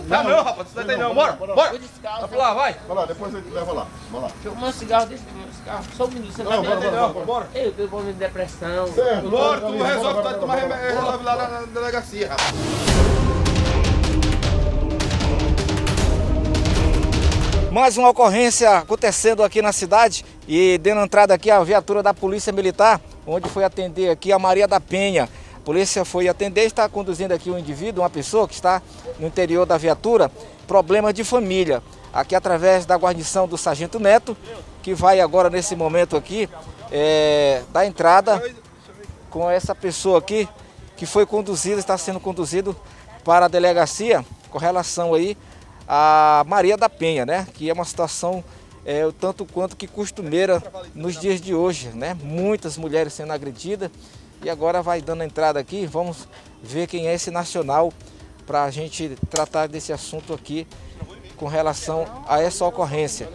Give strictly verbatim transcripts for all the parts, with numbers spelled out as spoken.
Não, não, rapaz, isso não tem não. Bora, bora. Vai lá, vai. Vai lá, depois a gente leva lá. Vai lá. Deixa eu fumar um cigarro, deixa eu fumar um cigarro. Só um minuto, você Não, tá bora, vendo? bora, bora. Bora. Eu tenho problema de depressão. Certo. Bora, tu Bora, resolve, bora, tu tomar bora, bora, resolve lá na delegacia, rapaz. Mais uma ocorrência acontecendo aqui na cidade e dando entrada aqui a viatura da Polícia Militar, onde foi atender aqui a Maria da Penha. A polícia foi atender e está conduzindo aqui um indivíduo, uma pessoa que está no interior da viatura, problema de família. Aqui através da guarnição do Sargento Neto, que vai agora nesse momento aqui, é, dar entrada com essa pessoa aqui, que foi conduzida, está sendo conduzido para a delegacia com relação aí a Maria da Penha, né? Que é uma situação é, tanto quanto que costumeira nos dias de hoje, né? Muitas mulheres sendo agredidas e agora vai dando entrada aqui, vamos ver quem é esse nacional para a gente tratar desse assunto aqui com relação a essa ocorrência.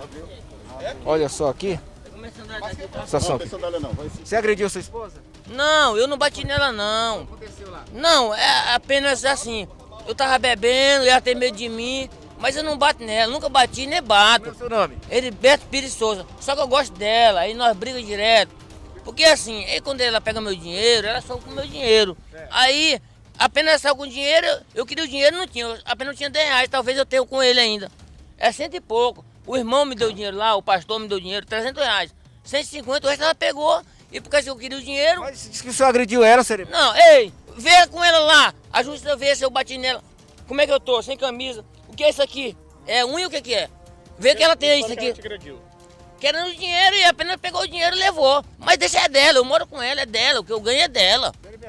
Olha só aqui, situação aqui. Você agrediu sua esposa? Não, eu não bati nela não. O que aconteceu lá? Não, é apenas assim. Eu tava bebendo, ela tem medo de mim, mas eu não bato nela, nunca bati nem bato. Qual é o seu nome? Heriberto Pires Souza. Só que eu gosto dela, aí nós brigamos direto. Porque assim, aí quando ela pega meu dinheiro, ela só com meu dinheiro. É. Aí, apenas saiu com dinheiro, eu queria o dinheiro, não tinha. Eu apenas tinha dez reais, talvez eu tenha com ele ainda. É cento e pouco. O irmão me deu dinheiro lá, o pastor me deu dinheiro, trezentos reais. cento e cinquenta, o resto ela pegou. E por causa que eu queria o dinheiro... Mas disse que o senhor agrediu ela, Cerebro? Não, ei, vê com ela lá. A justiça vê se eu bati nela. Como é que eu tô? Sem camisa. O que é isso aqui? É unha, o que que é? Vê que ela tem isso aqui. Querendo dinheiro e apenas pegou o dinheiro e levou. Mas deixa é dela, eu moro com ela, é dela. O que eu ganho é dela.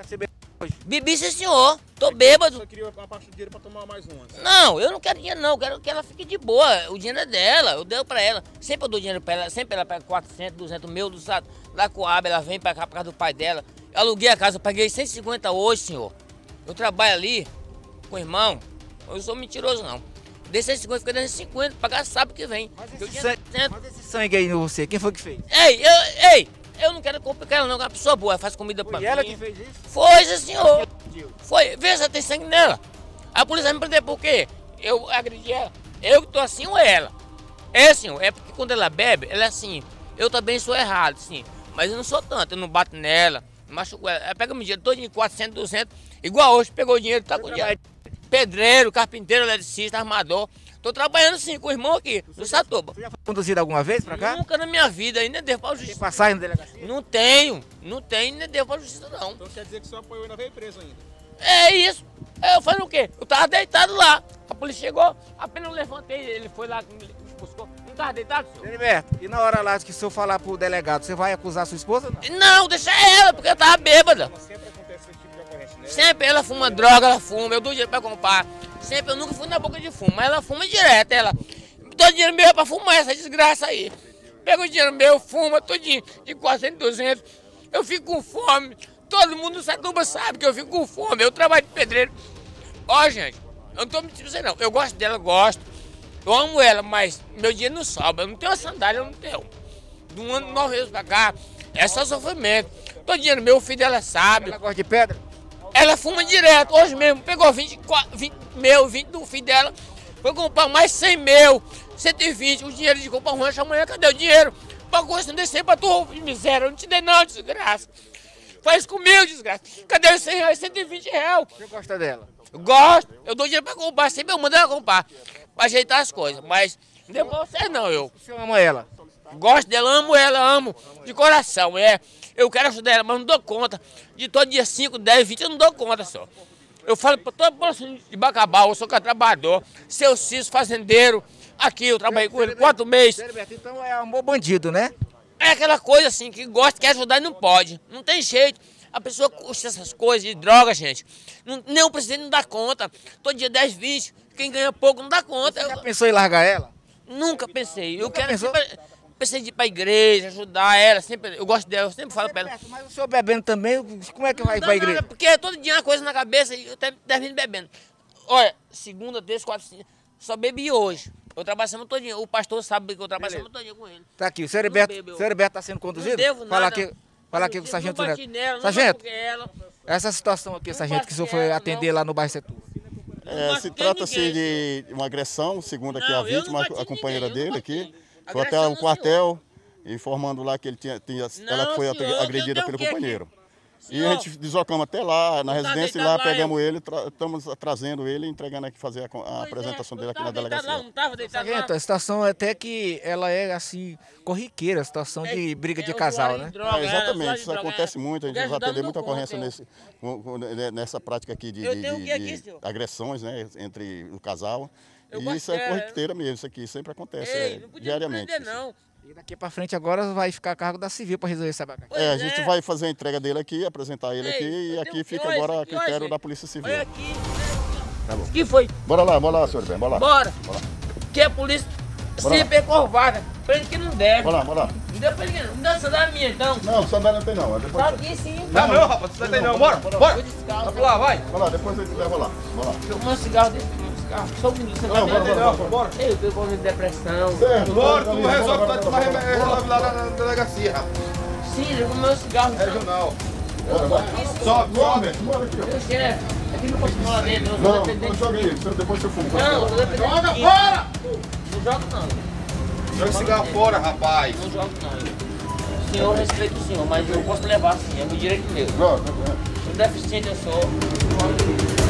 Bebi, sim senhor. Tô bêbado. Só queria uma parte do dinheiro pra tomar mais uma. Não, eu não quero dinheiro não. Eu quero que ela fique de boa. O dinheiro é dela. Eu dei pra ela. Sempre eu dou dinheiro pra ela. Sempre ela pega quatrocentos, duzentos meu do estado. Da Coab, ela vem pra cá por causa do pai dela. Eu aluguei a casa, eu paguei cento e cinquenta hoje, senhor. Eu trabalho ali com o irmão. Eu sou mentiroso não. Dei cento e cinquenta, fica dando cinquenta, pagar sábado que vem. Mas esse, sangue, mas esse sangue aí em você, quem foi que fez? Ei, eu, ei, eu não quero complicar ela não, é uma pessoa boa, faz comida pra Foi mim. ela que fez isso? Foi, sim, senhor. Foi, vê se tem sangue nela. A polícia vai me prender por quê? Eu agredi ela. Eu que tô assim ou ela? É, senhor, é porque quando ela bebe, ela é assim. Eu também sou errado, sim. Mas eu não sou tanto, eu não bato nela, machuco ela. Ela pega meu dinheiro todo de quatrocentos, duzentos, igual hoje, pegou o dinheiro, tá com o dinheiro. Pedreiro, carpinteiro, eletricista, armador. Tô trabalhando sim com o irmão aqui, no Satuba. Você já foi conduzido alguma vez pra cá? Nunca na minha vida, ainda devo pra Tem justiça. passagem na delegacia? Não tenho, não tenho, ainda devo pra justiça não. Então quer dizer que o senhor apoiou e ainda veio preso ainda? É isso. Eu falei o quê? Eu tava deitado lá. A polícia chegou, apenas eu levantei, ele foi lá, me buscou. Não tava deitado, senhor? Heriberto, e na hora lá que o senhor falar pro delegado, você vai acusar sua esposa? Não? Não, deixa ela, porque eu tava bêbada. Mas sempre acontece esse tipo de ocorrência, né? Sempre ela fuma droga, ela fuma, eu dou dinheiro pra comprar. Sempre, eu nunca fui na boca de fumo, mas ela fuma direto, ela. Dou dinheiro meu pra fumar essa desgraça aí. Pega o dinheiro meu, fuma tudinho, de quatrocentos, duzentos. Eu fico com fome. Todo mundo no Satuba sabe que eu fico com fome. Eu trabalho de pedreiro. Ó, gente, eu não tô mentindo pra você não. Eu gosto dela, gosto. Eu amo ela, mas meu dinheiro não sobra. Eu não tenho uma sandália, eu não tenho. De um ano, nove meses pra cá, é só sofrimento. Todo dinheiro meu, o filho dela sabe. Ela gosta de pedra? Ela fuma direto, hoje mesmo, pegou vinte, vinte meu, vinte do filho dela, foi comprar mais cem meu, cento e vinte, o dinheiro de comprar um rancho amanhã, cadê o dinheiro? Pagou isso, não descer pra tu, miséria, eu não te dei não, desgraça. Faz comigo, desgraça. Cadê os cem reais, cento e vinte reais? Você gosta dela? Eu gosto, eu dou dinheiro pra comprar, sempre eu mando ela comprar, pra ajeitar as coisas, mas não deu pra você não, eu. O senhor ama ela? Gosto dela, amo ela, amo de coração, é. Eu quero ajudar ela, mas não dou conta. De todo dia cinco, dez, vinte, eu não dou conta só. Eu falo para todo mundo de Bacabal, eu sou trabalhador, seu Ciso, fazendeiro. Aqui, eu trabalhei com ele quatro meses. Então é amor bandido, né? É aquela coisa assim, que gosta, quer ajudar e não pode. Não tem jeito. A pessoa custa essas coisas de droga, gente. Não, nem o presidente não dá conta. Todo dia dez, vinte, quem ganha pouco não dá conta. Você já Eu, pensou em largar ela? nunca pensei. Eu Nunca quero pensou? sempre, pensei de ir pra igreja, ajudar ela. Sempre, eu gosto dela, eu sempre falo pra ela. Mas o senhor bebendo também, como é que vai Não pra dá nada, igreja? porque todo dia uma coisa na cabeça e eu ter- termino bebendo. Olha, segunda, terça, quarta, cinco, só bebi hoje. Eu trabalho semana todinha. O pastor sabe que eu trabalho semana todinha com ele. Tá aqui, o senhor Heriberto, bebo, eu- o senhor Heriberto tá sendo conduzido? Não devo Fala nada. aqui, fala aqui com o sargento Não Neto. bati nela, não Sargento, bati ela. essa situação aqui, Não sargento, que o senhor bati foi ela, atender não. lá no bairro Setu. É, se trata-se de uma agressão, segundo aqui a Não, eu vítima, não bati a companheira ninguém, eu não dele aqui. bati. Foi até Agressão o não, quartel, informando lá que ele tinha, tinha Não, ela foi senhor, eu agredida tenho pelo o quê aqui? companheiro. E Senhor, a gente deslocamos até lá na eu tava residência e deitado lá lá, pegamos eu- ele, tra- estamos trazendo ele e entregando aqui, fazer a, a pois é, apresentação eu dele aqui na tava deitado delegacia. lá, não tava deitado Sargento, lá. a situação é até que ela é assim, corriqueira, a situação de briga de É, casal, usuário né? de droga, É, é, exatamente, usuário de isso droga, acontece é. muito, a gente Porque vai atender ajudando muita no ponto, ocorrência eu- nesse, com- com- nessa prática aqui de, Eu de- tenho o de- que aqui, de senhor? agressões, né, entre o casal. Eu E gosto isso é de- corriqueira mesmo, isso aqui sempre acontece Ei, é, não podia me diariamente. prender, isso. não. E daqui pra frente agora vai ficar a cargo da civil para resolver esse abacate. Pois É, a gente é. vai fazer a entrega dele aqui, apresentar ele Ei, aqui eu e tenho aqui que- fica olha agora isso a aqui, critério olha, da Polícia Civil. Olha aqui. Tá bom. O que foi? Bora lá, bora lá, senhor bem, bora lá. Bora. Bora lá. Que a polícia Bora sempre é corvada. Prende que não deve. Bora lá, bora lá. Não deu pra ninguém, não deu sandália minha então. Não, sandália não tem não. Depois... Tá aqui sim. Não, não, rapaz, você tá aí não. Bora, bora. Vou descalço. Vai pra lá, vai. Bora lá, depois a gente leva lá. Bora lá. Fumar um cigarro desse, fumar um cigarro. Só um minuto, você Não, tá bora, vendo? bora, Não, bora. Ei, eu tô com depressão. Certo, Bora, bora, tu bora, resolve, bora, tu bora, vai bora, resolve lá na delegacia, rapaz. Sim, eu comi um cigarro. É jornal. bora, bora. Sobe, sobe. Bora aqui, ó. Meu chefe, aqui não posso fumar lá dentro. Eu sou Não, dependente. não joga aí, depois você fuma. Não, eu sou dependente. Joga de- fora! Não jogo não. Joga esse cigarro fora, rapaz. Não jogo não. O senhor respeita o senhor, mas eu posso levar sim, é meu direito meu. Não, não, não. Um deficiente eu sou.